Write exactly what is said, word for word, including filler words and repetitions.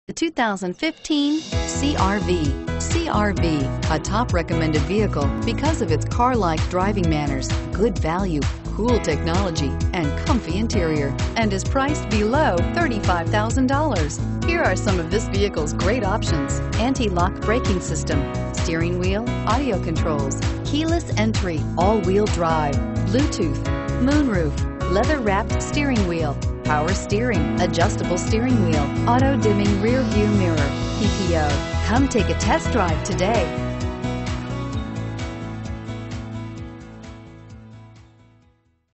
The two thousand fifteen C R V. C R V, a top recommended vehicle because of its car-like driving manners, good value, cool technology, and comfy interior, and is priced below thirty-five thousand dollars. Here are some of this vehicle's great options: anti-lock braking system, steering wheel audio controls, keyless entry, all-wheel drive, Bluetooth, moonroof, leather-wrapped steering wheel, power steering, adjustable steering wheel, auto-dimming rear view mirror, P P O. Come take a test drive today.